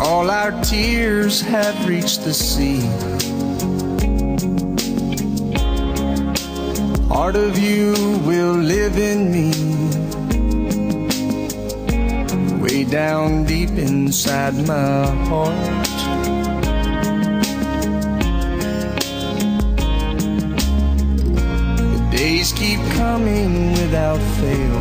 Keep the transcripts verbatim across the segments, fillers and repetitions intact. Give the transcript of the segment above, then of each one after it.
all our tears have reached the sea. Part of you will live in me, way down deep inside my heart. The days keep coming without fail.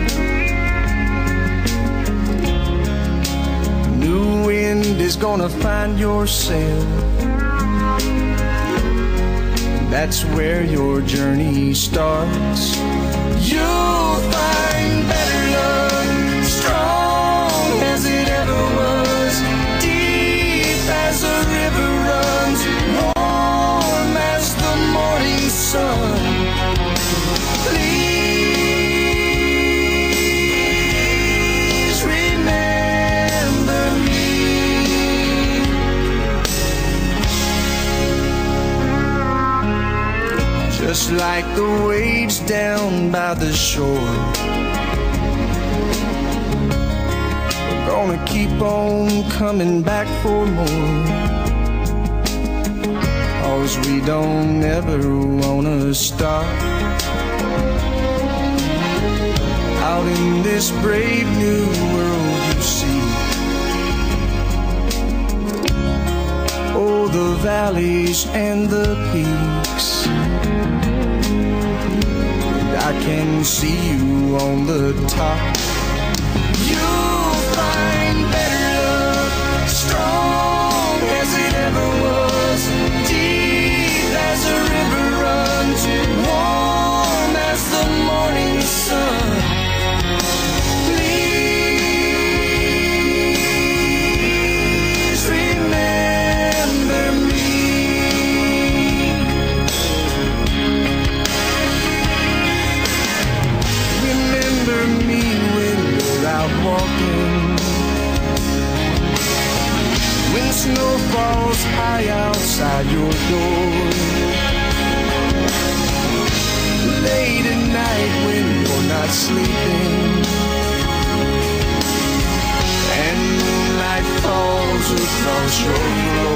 New wind is gonna find your sail. That's where your journey starts. You'll find better love, strong as it ever was, deep as a river runs, warm as the morning sun. Please remember me. Just like the waves down by the shore, we're gonna keep on coming back for more, 'cause we don't ever wanna stop. Out in this brave new world you see, oh, the valleys and the peaks, I can see you on the top. You'll find better love, strong as it ever was, deep as a river runs, warm as the morning sun. Please remember me. Remember me when you're out walking, when snow falls high outside your door, late at night when you're not sleeping, and moonlight falls across your floor.